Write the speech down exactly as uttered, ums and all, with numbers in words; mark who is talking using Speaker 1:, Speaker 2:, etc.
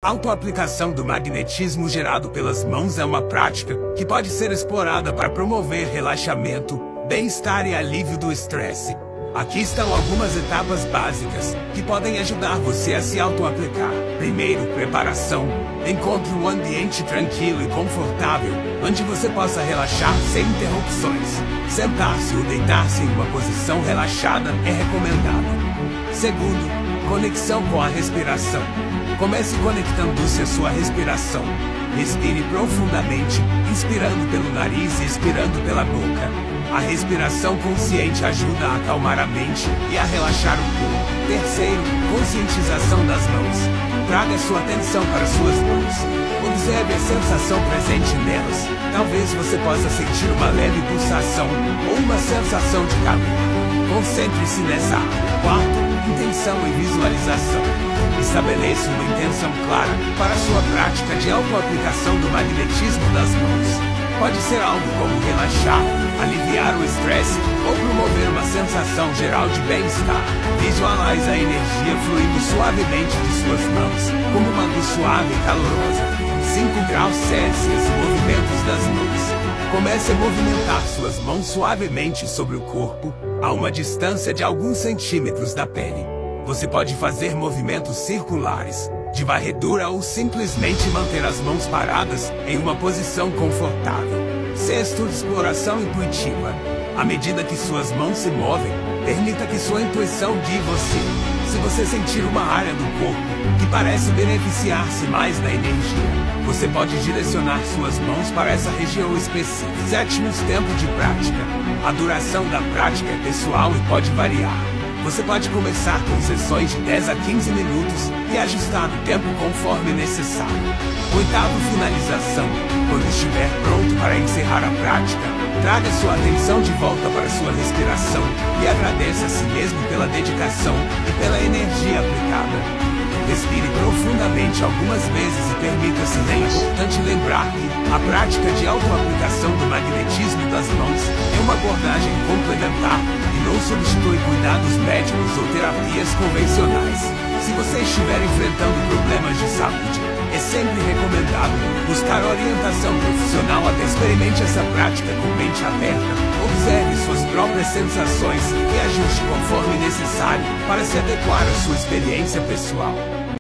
Speaker 1: A autoaplicação do magnetismo gerado pelas mãos é uma prática que pode ser explorada para promover relaxamento, bem-estar e alívio do estresse. Aqui estão algumas etapas básicas que podem ajudar você a se autoaplicar. Primeiro, preparação. Encontre um ambiente tranquilo e confortável, onde você possa relaxar sem interrupções. Sentar-se ou deitar-se em uma posição relaxada é recomendado. Segundo, conexão com a respiração. Comece conectando-se à sua respiração. Respire profundamente, inspirando pelo nariz e expirando pela boca. A respiração consciente ajuda a acalmar a mente e a relaxar o corpo. Terceiro, conscientização das mãos. Traga sua atenção para suas mãos. Observe a sensação presente nelas. Talvez você possa sentir uma leve pulsação ou uma sensação de calor. Concentre-se nessa área. Quarto, intenção e visualização. Estabeleça uma intenção clara para a sua prática de autoaplicação do magnetismo das mãos. Pode ser algo como relaxar, aliviar o estresse ou promover uma sensação geral de bem-estar. Visualize a energia fluindo suavemente de suas mãos, como uma luz suave e calorosa. cinco graus Celsius, movimentos das mãos. Comece a movimentar suas mãos suavemente sobre o corpo, a uma distância de alguns centímetros da pele. Você pode fazer movimentos circulares, de varredura ou simplesmente manter as mãos paradas em uma posição confortável. Sexto, exploração intuitiva. À medida que suas mãos se movem, permita que sua intuição guie você. Se você sentir uma área do corpo que parece beneficiar-se mais da energia, você pode direcionar suas mãos para essa região específica. Sétimo, tempo de prática. A duração da prática é pessoal e pode variar. Você pode começar com sessões de dez a quinze minutos e ajustar o tempo conforme necessário. Oitavo, finalização. Quando estiver pronto para encerrar a prática, traga sua atenção de volta para sua respiração e agradeça a si mesmo pela dedicação e pela energia aplicada. Respire profundamente algumas vezes e permita-se. É importante lembrar que a prática de autoaplicação do magnetismo das mãos é uma abordagem complementar e não substitui cuidados médicos ou terapias convencionais. Se você estiver enfrentando problemas de saúde, é sempre recomendado buscar orientação profissional até experimente essa prática com mente aberta. Observe suas próprias sensações e ajuste conforme necessário para se adequar à sua experiência pessoal.